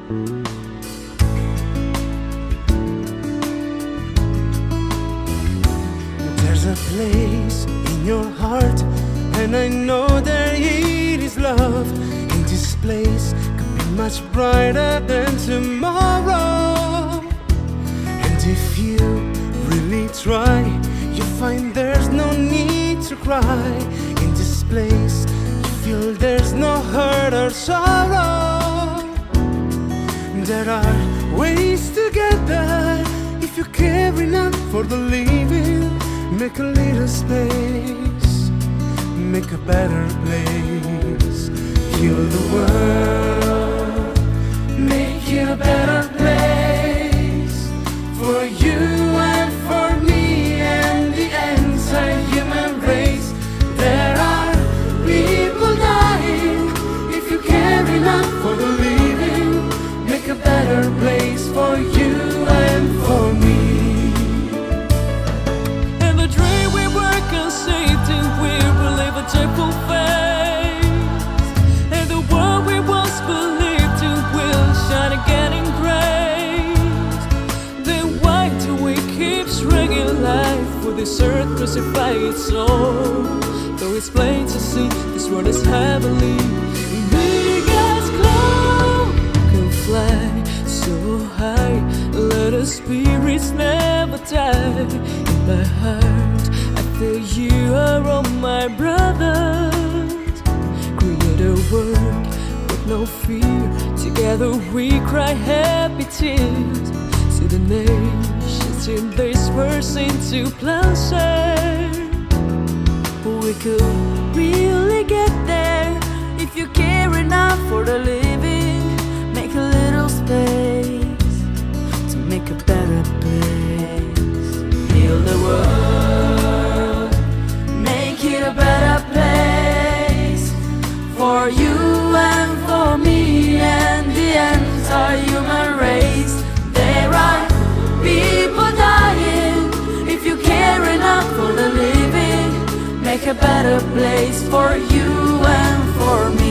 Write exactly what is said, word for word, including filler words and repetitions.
There's a place in your heart, and I know that it is love. And this place could be much brighter than tomorrow. And if you really try, you find there's no need to cry. In this place, you feel there's no hurt or sorrow. There are ways to get there if you care enough for the living. Make a little space, make a better place. Heal the world, make it a better place for you and for me and the entire human race. There are people dying. If you care enough for the living, make a better place for you and for me. Cheerful face, and the world we once believed in will shine again in grace. Then why do we keep stringing life with this earth crucify its soul? Though it's plain to see this world is heavenly, big as cloud can fly so high. Let our spirits never die. In my heart I feel you are all my brothers. Create a world with no fear. Together we cry happy tears. See the nations in this verse into plowshare. We could really get there if you care enough for the living. Make a little space to make a better place. Heal the world, make it a better place for you and for me and the entire human race. There are people dying. If you care enough for the living, make a better place for you and for me.